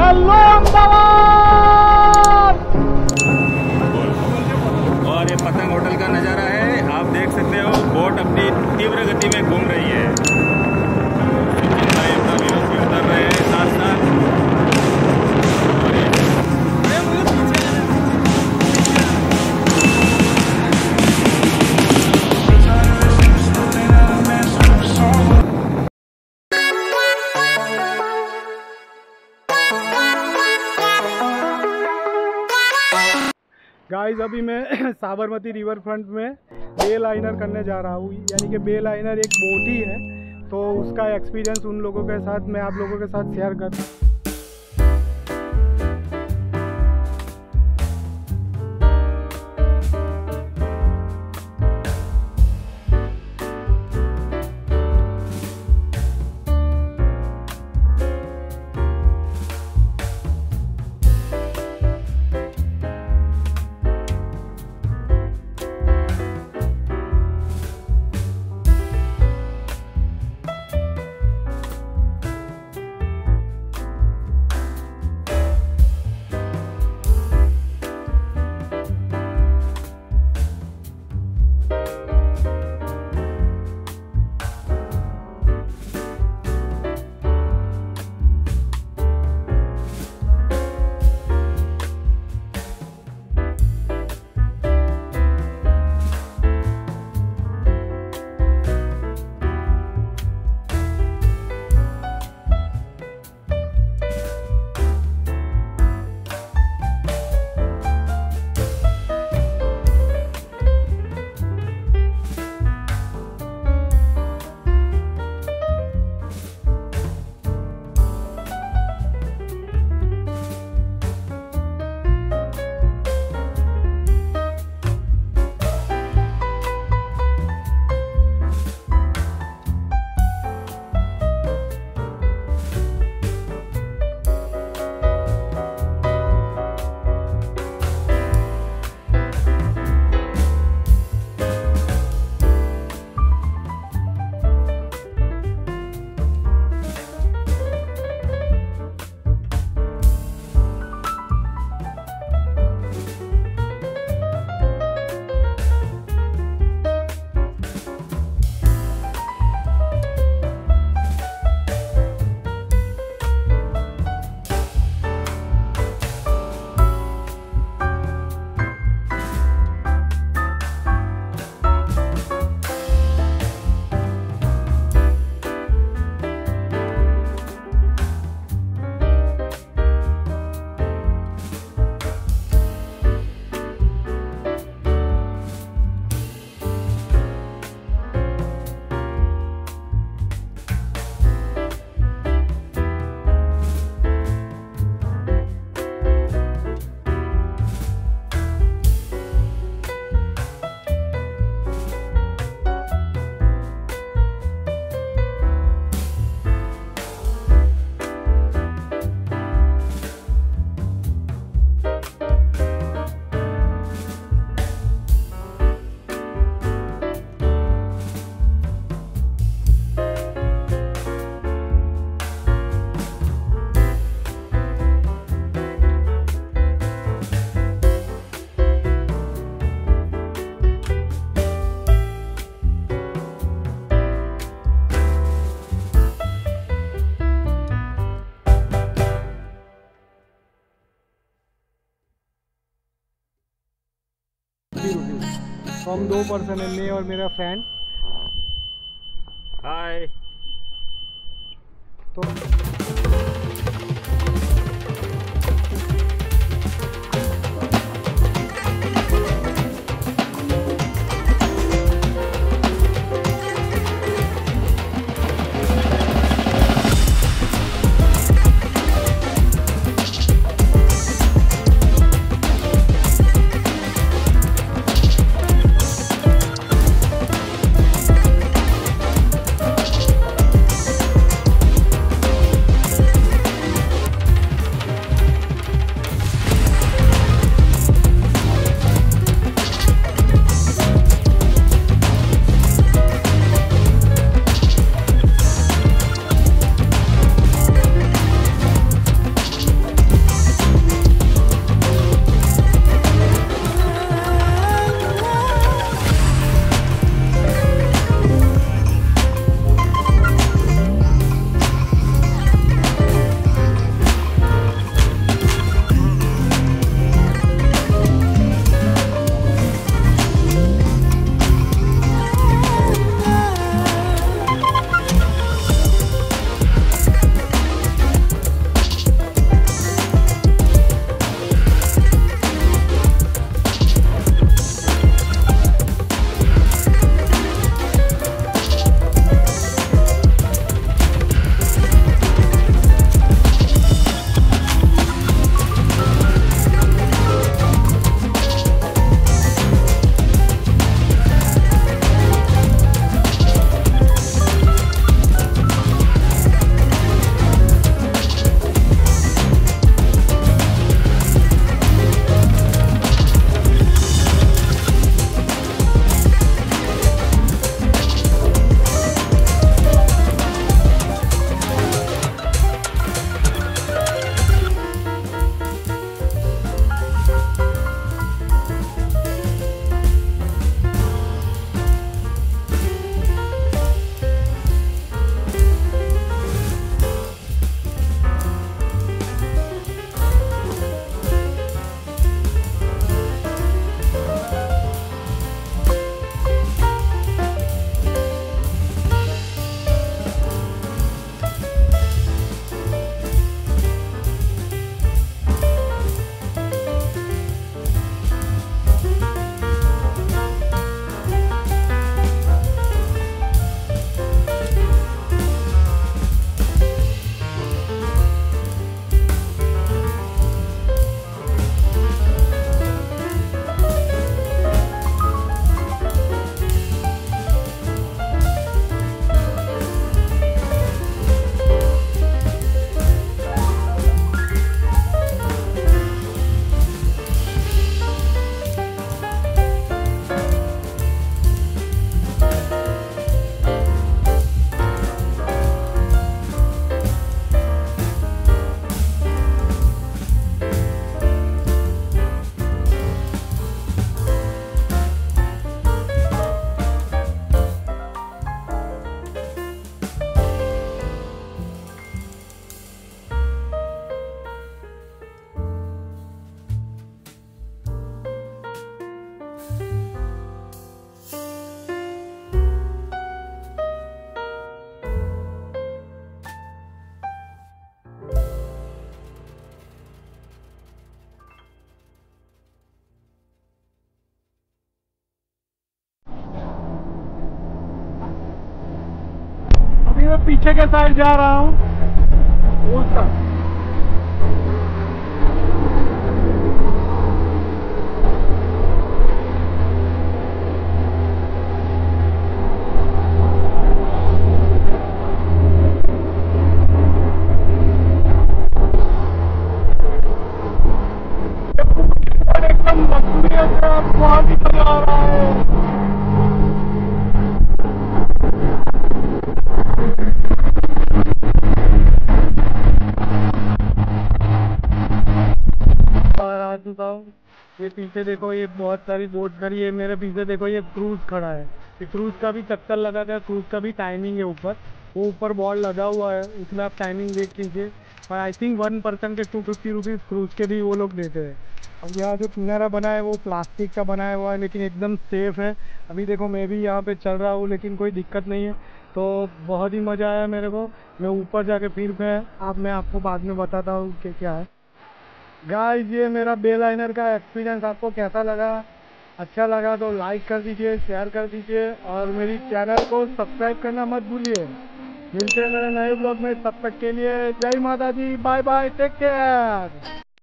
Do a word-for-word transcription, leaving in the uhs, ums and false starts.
Hello Ahmedabad. और ये पतंग होटल का नज़ारा है, आप देख सकते हो बोट अपनी तीव्र गति में घूम रही है। उतर रहे हैं साथ साथ। गाइस अभी मैं साबरमती रिवर फ्रंट में बे लाइनर करने जा रहा हूँ, यानी कि बे लाइनर एक बोट ही है, तो उसका एक्सपीरियंस उन लोगों के साथ मैं आप लोगों के साथ शेयर करता हूँ। हम दो पर्सन है, मैं और मेरा फ्रेंड। हाय। तो पीछे के साइड जा रहा हूँ उस तरफ। एकदम मजबूत है, बहुत ही मजा आ रहा है। ये पीछे देखो, ये बहुत सारी बोट खड़ी है। मेरे पीछे देखो, ये क्रूज खड़ा है। ये क्रूज का भी चक्कर लगा था, क्रूज का भी टाइमिंग है ऊपर, वो ऊपर बॉल लगा हुआ है, उसमें आप टाइमिंग देख लीजिए। और आई थिंक वन पर्सन के टू फिफ्टी रुपीज़ क्रूज के भी वो लोग देते हैं। अब यहाँ जो किनारा बना है वो प्लास्टिक का बनाया हुआ है, लेकिन एकदम सेफ है। अभी देखो मैं भी यहाँ पे चल रहा हूँ, लेकिन कोई दिक्कत नहीं है। तो बहुत ही मज़ा आया मेरे को। मैं ऊपर जाके फिर मैं आप मैं आपको बाद में बताता हूँ कि क्या है। गाइस, ये मेरा बे लाइनर का एक्सपीरियंस आपको कैसा लगा? अच्छा लगा तो लाइक कर दीजिए, शेयर कर दीजिए और मेरी चैनल को सब्सक्राइब करना मत भूलिए। मिलते हैं मेरे नए ब्लॉग में, तब तक के लिए जय माता दी, बाय बाय, टेक केयर।